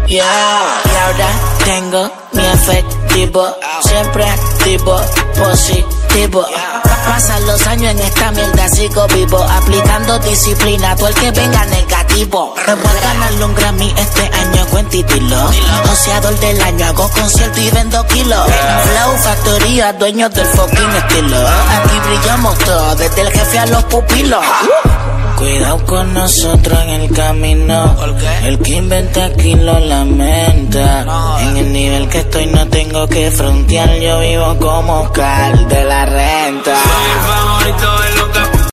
Yeah. Y ahora tengo mi efectivo, siempre activo, positivo. Pasan los años en esta mierda, sigo vivo, aplicando disciplina, todo el que venga negativo. Me voy a ganarle un Grammy este año, cuentitilo. Joseador del año, hago concierto y vendo kilos. Flow, factoría, dueños del fucking estilo. Aquí brillamos todos, desde el jefe a los pupilos. Cuidado con nosotros en el camino. El que inventa aquí lo lamenta. En el nivel que estoy no tengo que frontear. Yo vivo como Oscar de la Renta. Soy el favorito de los